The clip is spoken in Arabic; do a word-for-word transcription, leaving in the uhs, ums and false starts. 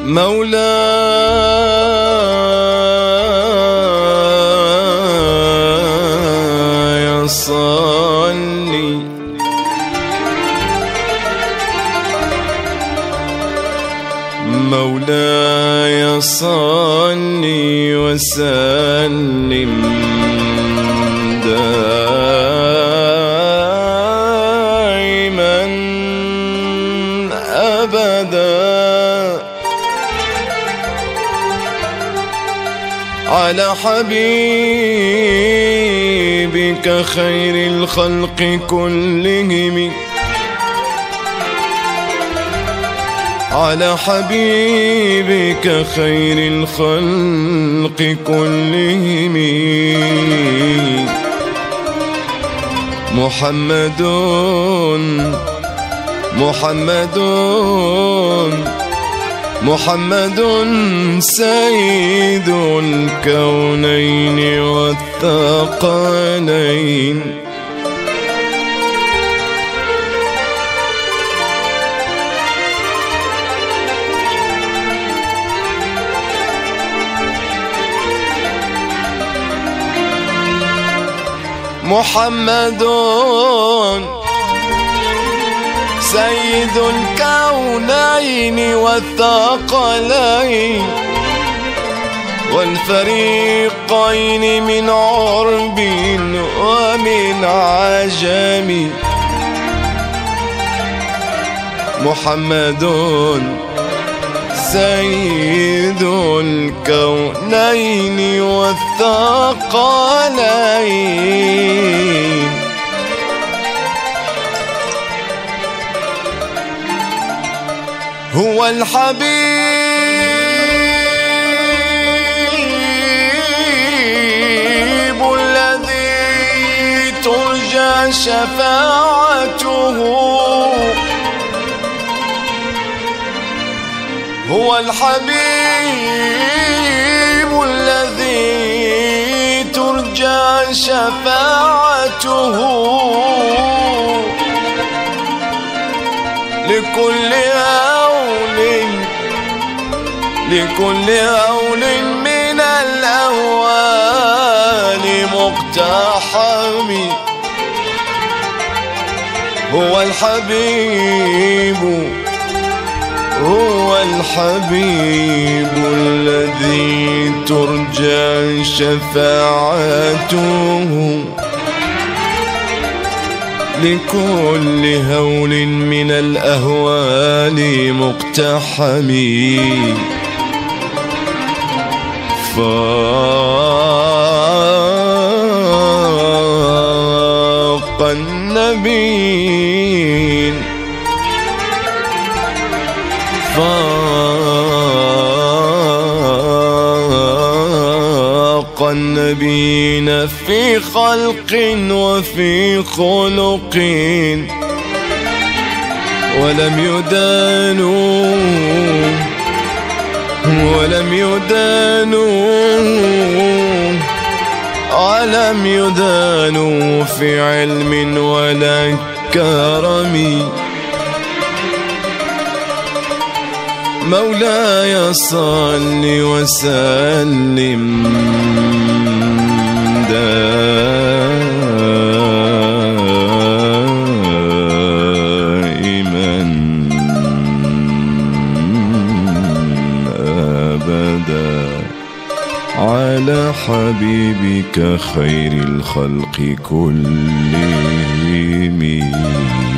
مولاي صلي مولاي صلي وسلم دائما أبدا على حبيبك خير الخلق كلهم على حبيبك خير الخلق كلهم محمد محمد محمد سيد الكونين والثقلين محمد سيد الكونين والثقلين والفريقين من عرب ومن عجم محمد سيد الكونين والثقلين هو الحبيب الذي ترجى شفاعته هو الحبيب الذي ترجى شفاعته لكل هول لكل هول من الأهوال مقتحم هو الحبيب هو الحبيب الذي ترجى شفاعته لكل هول من الأهوال مقتحم فاق النبيين فاق النبيين في خلق وفي خلق ولم يدانوا ولم يدانوا ولم يدانوا في علم ولا كرم مولاي صل وسلم دائما أبدا على حبيبك خير الخلق كلهم.